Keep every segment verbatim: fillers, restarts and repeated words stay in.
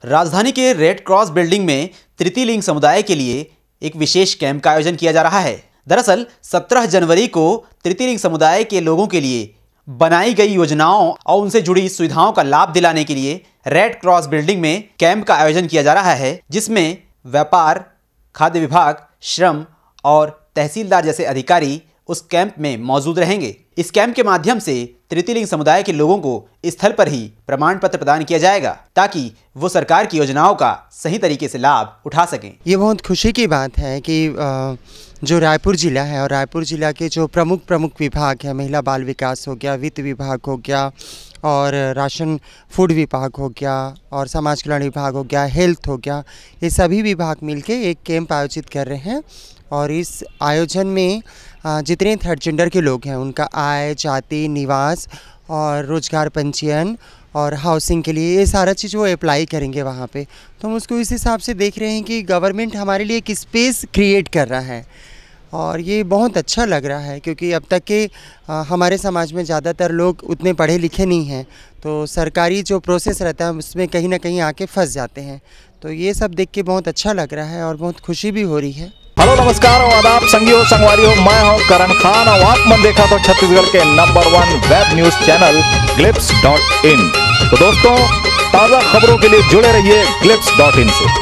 राजधानी के red cross building में तृतीय लिंग समुदाय के लिए एक विशेष कैंप का आयोजन किया जा रहा है। दरअसल सत्रह जनवरी को तृतीय लिंग समुदाय के लोगों के लिए बनाई गई योजनाओं और उनसे जुड़ी सुविधाओं का लाभ दिलाने के लिए रेड क्रॉस बिल्डिंग में कैंप का आयोजन किया जा रहा है, जिसमें व्यापार, खाद्य विभाग, श्रम और तहसीलदार जैसे अधिकारी उस कैंप में मौजूद रहेंगे। इस कैंप के माध्यम से तृतीय लिंग समुदाय के लोगों को स्थल पर ही प्रमाण पत्र प्रदान किया जाएगा ताकि वो सरकार की योजनाओं का सही तरीके से लाभ उठा सकें। ये बहुत खुशी की बात है कि जो रायपुर ज़िला है और रायपुर ज़िला के जो प्रमुख प्रमुख विभाग हैं, महिला बाल विकास हो गया, वित्त विभाग हो गया और राशन फूड विभाग हो गया और समाज कल्याण विभाग हो गया, हेल्थ हो गया, ये सभी विभाग मिलके एक कैंप आयोजित कर रहे हैं। और इस आयोजन में जितने थर्ड जेंडर के लोग हैं उनका आय, जाति, निवास और रोजगार पंजीयन और हाउसिंग के लिए ये सारा चीज़ वो अप्लाई करेंगे वहाँ पे। तो हम उसको इस हिसाब से देख रहे हैं कि गवर्नमेंट हमारे लिए एक स्पेस क्रिएट कर रहा है और ये बहुत अच्छा लग रहा है, क्योंकि अब तक के हमारे समाज में ज़्यादातर लोग उतने पढ़े लिखे नहीं हैं, तो सरकारी जो प्रोसेस रहता है उसमें कहीं ना कहीं आके फंस जाते हैं। तो ये सब देख के बहुत अच्छा लग रहा है और बहुत खुशी भी हो रही है। हेलो, नमस्कार और आदाब संगियो संगवारियों, मैं हूं करण खान और आप मन देखा तो छत्तीसगढ़ के number one web news channel Glips dot in. तो दोस्तों, ताज़ा खबरों के लिए जुड़े रहिए ग्लिप्स डॉट इन से।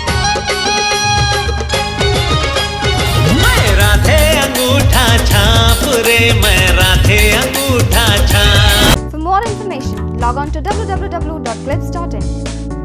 मैं राधे अंगूठा छाप रे, मैं राधे अंगूठा छाप। For more information, log on to w w w dot clips dot in.